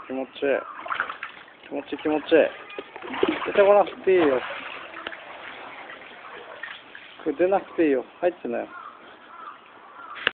気持ちいい。気持ちいい気持ちいい。出てこなくていいよ。これ出なくていいよ。入ってなよ。